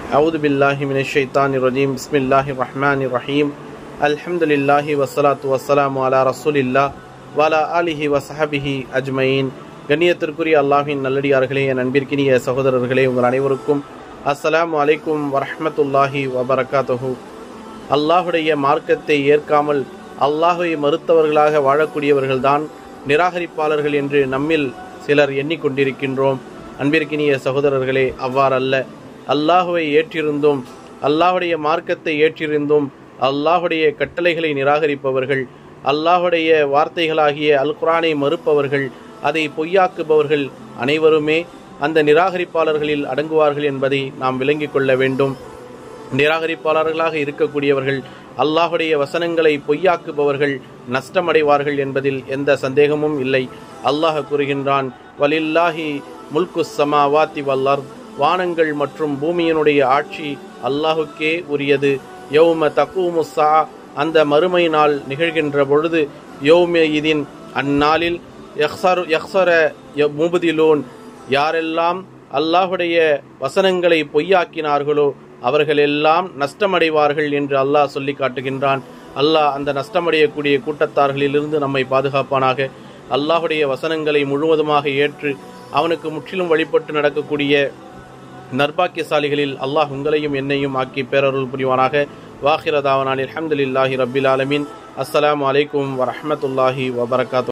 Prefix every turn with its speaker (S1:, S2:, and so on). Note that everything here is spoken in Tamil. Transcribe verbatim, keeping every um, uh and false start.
S1: அவுது பில்லாஹி மினஷ் ஷைத்தானிர் ரஜீம். பிஸ்மில்லாஹிர் ரஹ்மானிர் ரஹீம். அல்ஹம்துலில்லாஹி வஸ்ஸலாத்து வஸ்ஸலாமு அலா ரசூலில்லாஹ் வலா ஆலிஹி வஸஹபிஹி அஜ்மயீன். கண்ணியத்திற்குரிய அல்லாஹ்வின் நல்லடியார்களே, என் அன்பிற்கினிய சகோதரர்களே, உங்கள் அனைவருக்கும் அஸ்ஸலாமு அலைக்கும் வரஹ்மத்துல்லாஹி வபரகாத்துஹு. அல்லாஹுடைய மார்க்கத்தை ஏற்காமல் அல்லாஹை மறுத்தவர்களாக வாழக்கூடியவர்கள்தான் நிராகரிப்பாளர்கள் என்று நம்மில் சிலர் எண்ணிக்கொண்டிருக்கின்றோம். அன்பிற்கினிய சகோதரர்களே, அவ்வாறல்ல. அல்லாஹுவை ஏற்றிருந்தும் அல்லாஹுடைய மார்க்கத்தை ஏற்றிருந்தும் அல்லாஹுடைய கட்டளைகளை நிராகரிப்பவர்கள், அல்லாஹுடைய வார்த்தைகளாகிய அல் குர்ஆனை மறுப்பவர்கள், அதை பொய்யாக்குபவர்கள் அனைவருமே அந்த நிராகரிப்பாளர்களில் அடங்குவார்கள் என்பதை நாம் விளங்கிக் கொள்ள வேண்டும். நிராகரிப்பாளர்களாக இருக்கக்கூடியவர்கள், அல்லாஹுடைய வசனங்களை பொய்யாக்குபவர்கள் நஷ்டமடைவார்கள் என்பதில் எந்த சந்தேகமும் இல்லை. அல்லாஹ் கூறுகின்றான், வலில்லாஹி முல்குஸ் ஸமாவாத்தி வல் அர்த், வானங்கள் மற்றும் பூமியினுடைய ஆட்சி அல்லாஹுக்கே உரியது. யௌம தகூமு ஸா, அந்த மறுமை நாள் நிகழ்கின்ற பொழுது, யௌம இதின், அந்நாளில் யஹ்ஸரு யஹ்ஸர முப்திலூன், யாரெல்லாம் அல்லாஹுடைய வசனங்களை பொய்யாக்கினார்களோ அவர்களெல்லாம் நஷ்டமடைவார்கள் என்று அல்லாஹ் சொல்லி காட்டுகின்றான். அல்லாஹ் அந்த நஷ்டமடையக்கூடிய கூட்டத்தார்களிலிருந்து நம்மை பாதுகாப்பானாக. அல்லாஹுடைய வசனங்களை முழுவதுமாக ஏற்று அவனுக்கு முற்றிலும் வழிபட்டு நடக்கக்கூடிய நர்பாக்கியசாலிகளில் அல்லாஹ் உங்களையும் என்னையும் ஆக்கி பேரருள் புரிவானாக. வாஹிர தாவனான் அல்ஹம்துலில்லாஹி ரப்பில் ஆலமீன். அஸ்ஸலாமு அலைக்கும் வரஹ்மத்துல்லாஹி வபரகாத்துஹு.